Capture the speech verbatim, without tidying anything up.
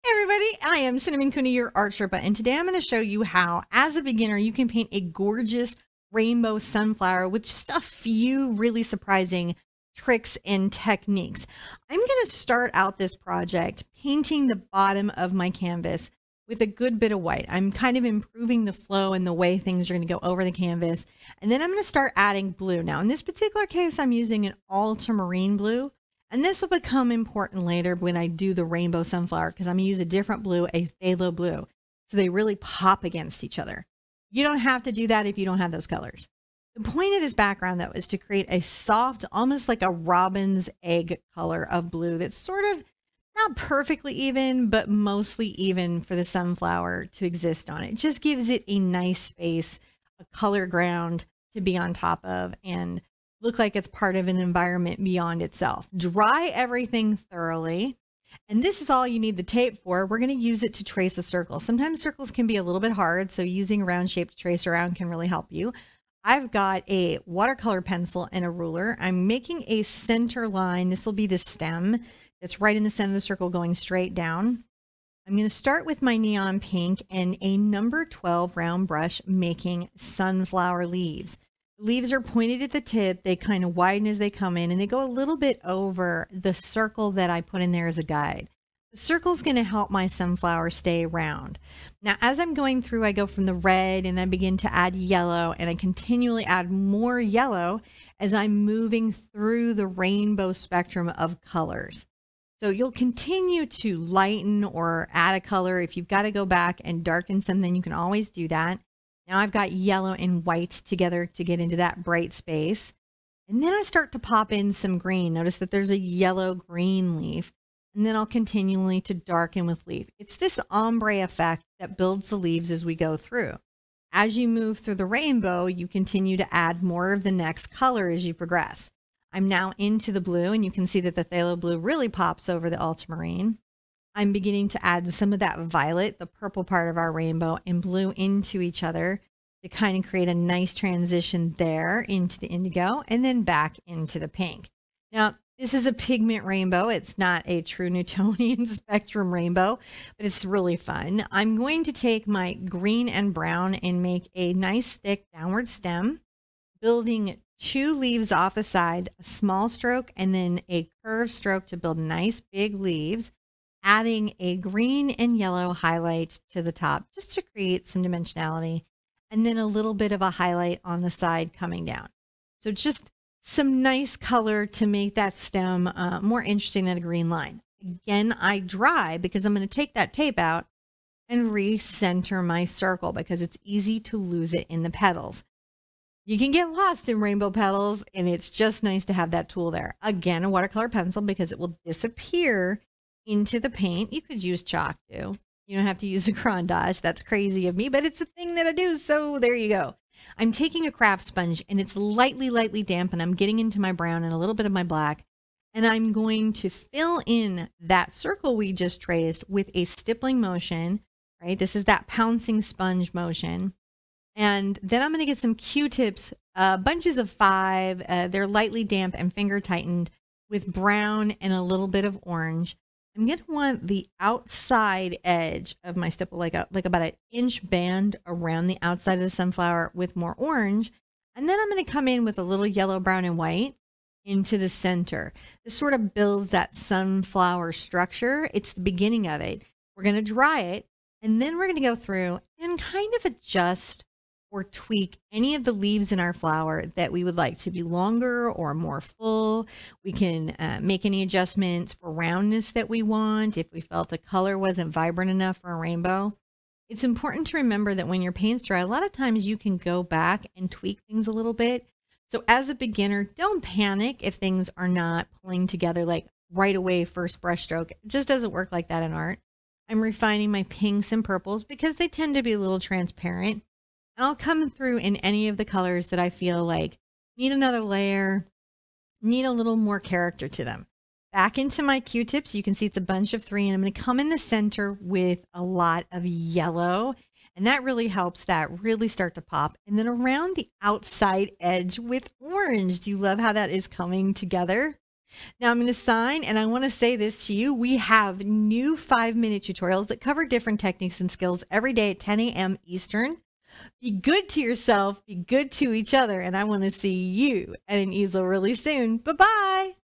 Hey everybody, I am Cinnamon Cooney, your Art Sherpa, and today I'm going to show you how, as a beginner, you can paint a gorgeous rainbow sunflower with just a few really surprising tricks and techniques. I'm going to start out this project painting the bottom of my canvas with a good bit of white. I'm kind of improving the flow and the way things are going to go over the canvas, and then I'm going to start adding blue. Now, in this particular case, I'm using an ultramarine blue. And this will become important later when I do the rainbow sunflower, because I'm going to use a different blue, a phthalo blue. So they really pop against each other. You don't have to do that if you don't have those colors. The point of this background, though, is to create a soft, almost like a robin's egg color of blue that's sort of not perfectly even, but mostly even for the sunflower to exist on. It just gives it a nice space, a color ground to be on top of, and look like it's part of an environment beyond itself. Dry everything thoroughly. And this is all you need the tape for. We're going to use it to trace a circle. Sometimes circles can be a little bit hard, so using a round shape to trace around can really help you. I've got a watercolor pencil and a ruler. I'm making a center line. This will be the stem that's right in the center of the circle going straight down. I'm going to start with my neon pink and a number twelve round brush making sunflower leaves. Leaves are pointed at the tip. They kind of widen as they come in, and they go a little bit over the circle that I put in there as a guide. The circle is going to help my sunflower stay round. Now, as I'm going through, I go from the red and I begin to add yellow, and I continually add more yellow as I'm moving through the rainbow spectrum of colors. So you'll continue to lighten or add a color. If you've got to go back and darken something, you can always do that. Now I've got yellow and white together to get into that bright space. And then I start to pop in some green. Notice that there's a yellow green leaf. And then I'll continually to darken with leaf. It's this ombre effect that builds the leaves as we go through. As you move through the rainbow, you continue to add more of the next color as you progress. I'm now into the blue, and you can see that the phthalo blue really pops over the ultramarine. I'm beginning to add some of that violet, the purple part of our rainbow, and blue into each other to kind of create a nice transition there into the indigo and then back into the pink. Now, this is a pigment rainbow. It's not a true Newtonian spectrum rainbow, but it's really fun. I'm going to take my green and brown and make a nice thick downward stem, building two leaves off the side, a small stroke, and then a curved stroke to build nice big leaves, adding a green and yellow highlight to the top just to create some dimensionality, and then a little bit of a highlight on the side coming down. So just some nice color to make that stem uh, more interesting than a green line. Again, I dry because I'm going to take that tape out and recenter my circle because it's easy to lose it in the petals. You can get lost in rainbow petals, and it's just nice to have that tool there. Again, a watercolor pencil because it will disappear into the paint. You could use chalk too. You don't have to use a crayon dash. That's crazy of me, but it's a thing that I do. So there you go. I'm taking a craft sponge, and it's lightly, lightly damp, and I'm getting into my brown and a little bit of my black. And I'm going to fill in that circle we just traced with a stippling motion, right? This is that pouncing sponge motion. And then I'm going to get some Q-tips, uh, bunches of five. Uh, they're lightly damp and finger tightened with brown and a little bit of orange. I'm going to want the outside edge of my stipple, like a, like about an inch band around the outside of the sunflower with more orange. And then I'm going to come in with a little yellow, brown, and white into the center. This sort of builds that sunflower structure. It's the beginning of it. We're going to dry it, and then we're going to go through and kind of adjust or tweak any of the leaves in our flower that we would like to be longer or more full. We can uh, make any adjustments for roundness that we want if we felt the color wasn't vibrant enough for a rainbow. It's important to remember that when your paint's dry, a lot of times you can go back and tweak things a little bit. So as a beginner, don't panic if things are not pulling together like right away first brush stroke. It just doesn't work like that in art. I'm refining my pinks and purples because they tend to be a little transparent. And I'll come through in any of the colors that I feel like need another layer, need a little more character to them. Back into my Q-tips, you can see it's a bunch of three, and I'm going to come in the center with a lot of yellow, and that really helps that really start to pop. And then around the outside edge with orange. Do you love how that is coming together? Now I'm going to sign, and I want to say this to you. We have new five minute tutorials that cover different techniques and skills every day at ten A M Eastern. Be good to yourself, be good to each other, and I want to see you at an easel really soon. Bye-bye.